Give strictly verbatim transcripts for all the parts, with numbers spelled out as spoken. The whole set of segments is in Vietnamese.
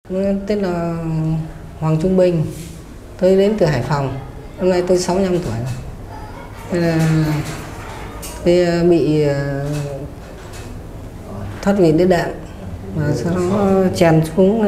Tên là Hoàng Trung Bình, tôi đến từ Hải Phòng, năm nay tôi sáu mươi lăm tuổi rồi. Thế là tôi bị thoát vị đĩa đệm, và sau đó chèn xuống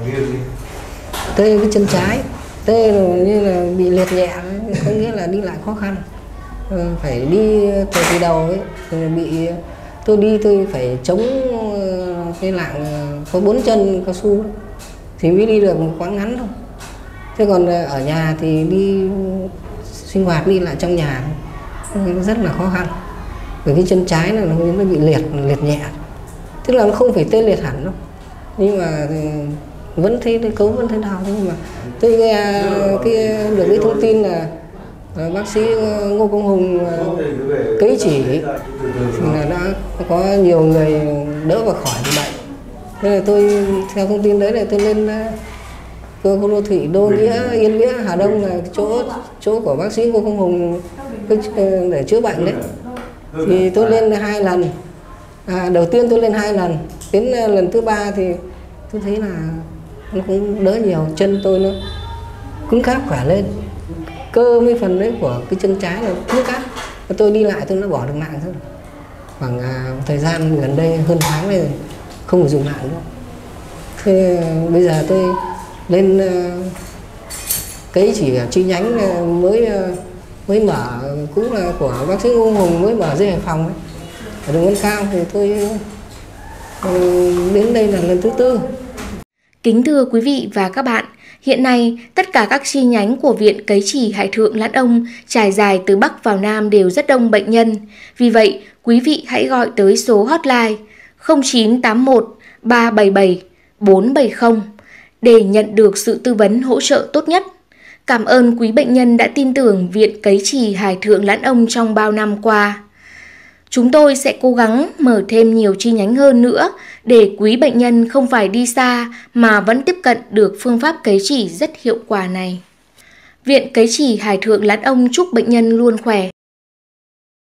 tới cái chân trái, tới như là bị liệt nhẹ, có nghĩa là đi lại khó khăn, phải đi từ từ đầu ấy, rồi bị tôi đi tôi phải chống cái lạng có bốn chân cao su thì mới đi được một quãng ngắn thôi. Thế còn ở nhà thì đi sinh hoạt đi lại trong nhà rất là khó khăn, bởi cái chân trái là nó bị liệt liệt nhẹ, tức là nó không phải tê liệt hẳn đâu, nhưng mà vẫn thấy cái cấu vẫn thấy đau. Thế nhưng mà tôi nghe cái được cái thông tin là bác sĩ Ngô Công Hùng cấy chỉ thì là đã có nhiều người đỡ và khỏi bệnh. Thế là tôi theo thông tin đấy là tôi lên cơ khu đô thị Đô Nghĩa, Yên Nghĩa, Hà Đông là chỗ chỗ của bác sĩ Ngô Công Hùng để chữa bệnh đấy. Thì tôi lên hai lần. À, đầu tiên tôi lên hai lần, đến lần thứ ba thì tôi thấy là nó cũng đỡ nhiều, chân tôi nó cứng cáp khỏe lên, cơ mấy phần đấy của cái chân trái là cứng cáp, và tôi đi lại tôi nó bỏ được nặng thôi. Khoảng à, thời gian gần đây hơn tháng này rồi không phải dùng nặng nữa. Thế bây giờ tôi lên uh, cấy chỉ ở chi nhánh uh, mới uh, mới mở, cũng là của bác sĩ Ngô Hùng mới mở dưới Hải Phòng ấy, ở đường Vân Cao, thì tôi uh, đến đây là lần thứ tư. Kính thưa quý vị và các bạn, hiện nay tất cả các chi nhánh của Viện Cấy Chỉ Hải Thượng Lãn Ông trải dài từ Bắc vào Nam đều rất đông bệnh nhân. Vì vậy, quý vị hãy gọi tới số hotline không chín tám một ba bảy bảy bốn bảy không để nhận được sự tư vấn hỗ trợ tốt nhất. Cảm ơn quý bệnh nhân đã tin tưởng Viện Cấy Chỉ Hải Thượng Lãn Ông trong bao năm qua. Chúng tôi sẽ cố gắng mở thêm nhiều chi nhánh hơn nữa để quý bệnh nhân không phải đi xa mà vẫn tiếp cận được phương pháp cấy chỉ rất hiệu quả này. Viện Cấy Chỉ Hải Thượng Lãn Ông chúc bệnh nhân luôn khỏe,